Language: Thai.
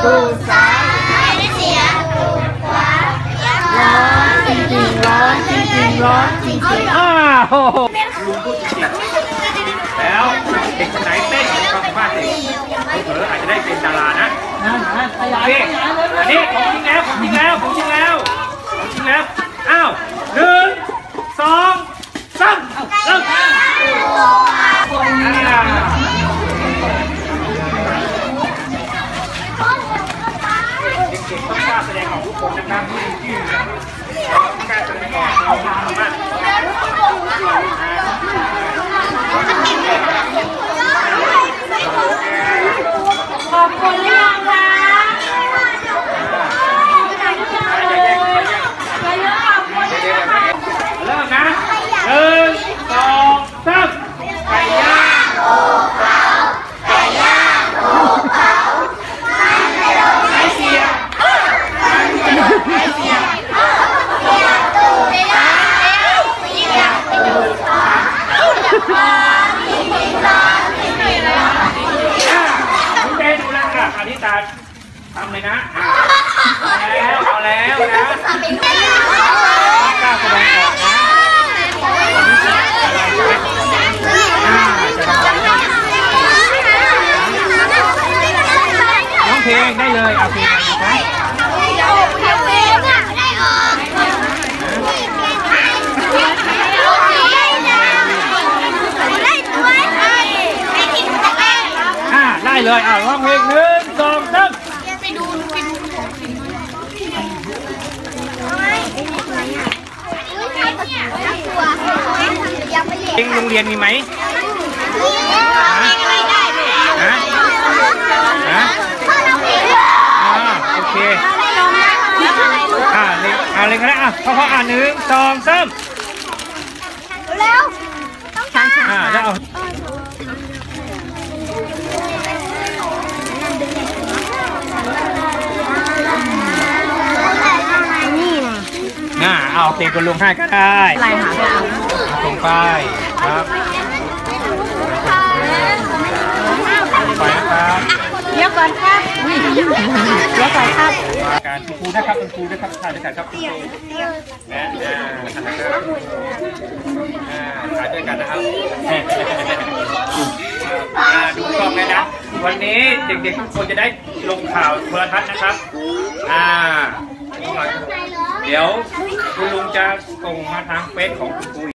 ตูดซ้ายไม่เสียตูดขวาร้อนจริงๆร้อนจริงๆร้อนจริงๆลุงพูดจริงแล้วเด็กคนไหนเต้นความสามารถเด็กเผลออาจจะได้เป็นดารานะนี่อันนี้ของจริงแล้วของจริงแล้วของจริงแล้วของจริงแล้วอ้าว1 2 3เริ่มเด็กๆต้องกล้าแสดงออกทุกคนนะครับกล้าแสดงออกเอามากขอบคุณเรื่องค่ะเริ่มนะ1 2 3ไก่ย่างโอ้ขาวไก่ย่างโอ้ขาวไม่เสียไม่เสียตูดซ้ายเสียตูดขวาคุณเต้ดูแล้วค่ะอธิษฐานทำเลยนะเอาแล้วนะกล้าแสดงออกนะร้องเพลงได้เลยเอาเพลงนะได้เลยร้องเพลง1 2 3เพลงโรงเรียนมีไหมโอเคอะไรกันนะพอ1 2 3 เร็วต้องช้าได้เอาเอาเพลงคุณลุงให้ก็ได้อะไรหาส่งไปครับไปนะครับเดี๋ยวก่อนครับเดี๋ยวก่อนครับการครูนะครับคุณครูด้วยครับถ่ายด้วยกันครับและถ่ายด้วยกันนะครับดูกล้องเลยนะวันนี้เด็กๆทุกคนจะได้ลงข่าวโทรทัศน์นะครับเดี๋ยวคุณลุงจะส่งมาทางเฟซของคุณครู